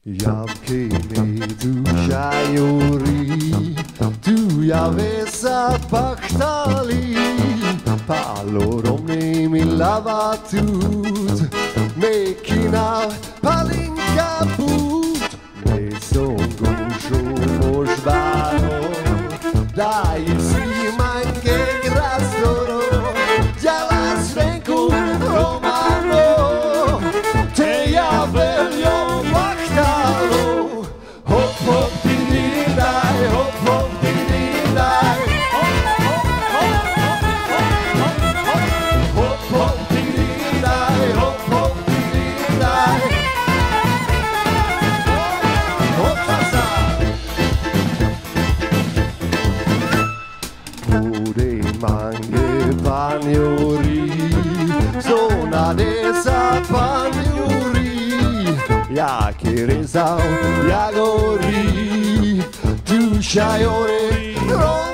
Javke mi duša juri, tu jave sa pachtali, paloromne mi lava tut, mekina palinka put, me son gusho možvano, daj si manke grastoro, jala svenku romano, te javeljo hop hop didi dai, hop hop didi dai, hop hop didi dai, hop hop didi dai, hop sa. Bude mange panjuri, zona desa panjuri. Jakie rezał, jagori, duša jore,